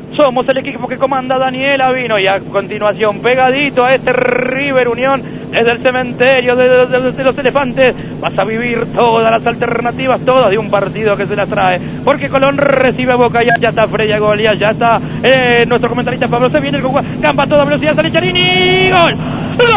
Somos el equipo que comanda Daniel Avino y a continuación, pegadito a este River Unión, desde el cementerio de los elefantes, vas a vivir todas las alternativas, todas de un partido que se las trae, porque Colón recibe a Boca, ya está Freya Gol, ya está nuestro comentarista Pablo, se viene el Gamba a toda velocidad, sale Charini, ¡gol! ¡Gol!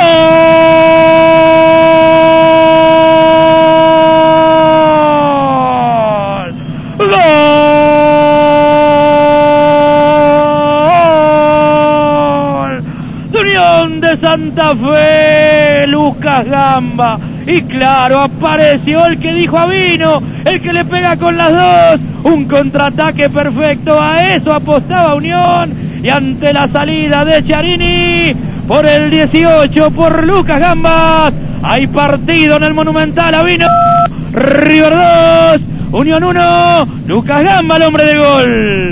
Unión de Santa Fe, Lucas Gamba, y claro, apareció el que dijo Avino, el que le pega con las dos, un contraataque perfecto, a eso apostaba Unión, y ante la salida de Charini, por el 18, por Lucas Gamba, hay partido en el Monumental. Avino, River 2, Unión 1, Lucas Gamba el hombre de gol.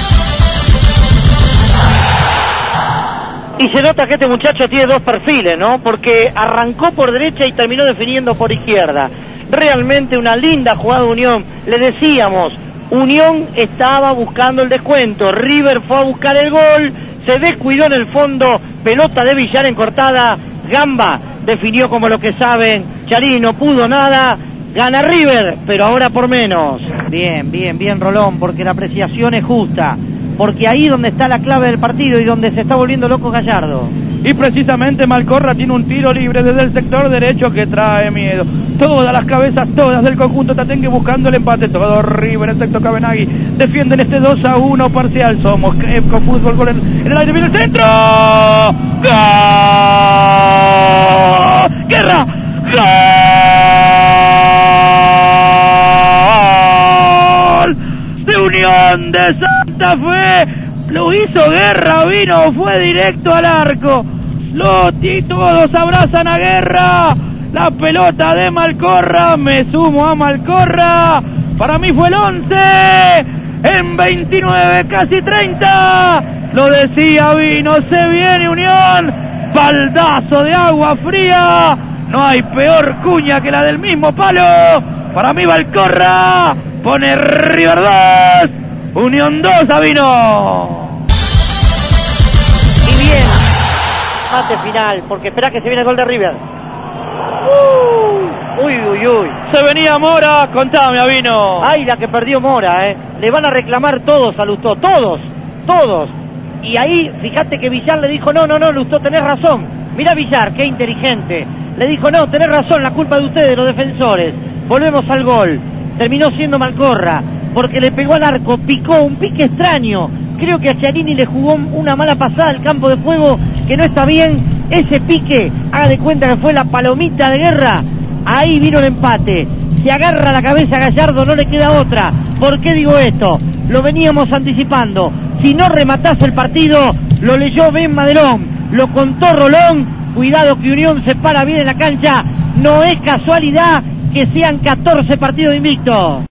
Y se nota que este muchacho tiene dos perfiles, ¿no? Porque arrancó por derecha y terminó definiendo por izquierda. Realmente una linda jugada de Unión. Le decíamos, Unión estaba buscando el descuento. River fue a buscar el gol. Se descuidó en el fondo. Pelota de Villar en cortada. Gamba definió como lo que saben. Charini no pudo nada. Gana River, pero ahora por menos. Bien, bien, bien Rolón, porque la apreciación es justa. Porque ahí donde está la clave del partido y donde se está volviendo loco Gallardo. Y precisamente Malcorra tiene un tiro libre desde el sector derecho que trae miedo. Todas las cabezas, todas del conjunto Tatengue buscando el empate. Todo River, excepto Cabenagui. Defienden este 2-1 parcial. Somos con fútbol, gol en el aire, viene el centro. ¡Gol! ¡Guerra! ¡Gol! De Unión de Santa Fe, lo hizo Guerra, vino, fue directo al arco, todos abrazan a Guerra, la pelota de Malcorra, me sumo a Malcorra, para mí fue el 11, en 29, casi 30, lo decía Vino, se viene Unión, baldazo de agua fría, no hay peor cuña que la del mismo palo, para mí Malcorra, pone River 2, Unión 2, Avino. Y bien, mate final, porque espera que se viene el gol de River. Uy, uy, uy. Se venía Mora, contame, Avino. Ay, la que perdió Mora, Le van a reclamar todos a Lustó, todos. Y ahí, fíjate que Villar le dijo, no, Lustó, tenés razón. Mira Villar, qué inteligente. Le dijo, no, tenés razón, la culpa de ustedes, los defensores. Volvemos al gol. Terminó siendo Malcorra, porque le pegó al arco, picó, un pique extraño. Creo que a Charini le jugó una mala pasada al campo de juego, que no está bien. Ese pique, haga de cuenta que fue la palomita de Guerra. Ahí vino el empate. Se agarra la cabeza a Gallardo, no le queda otra. ¿Por qué digo esto? Lo veníamos anticipando. Si no rematás el partido, lo leyó Ben Madelón, lo contó Rolón. Cuidado que Unión se para bien en la cancha. No es casualidad que sean 14 partidos invictos.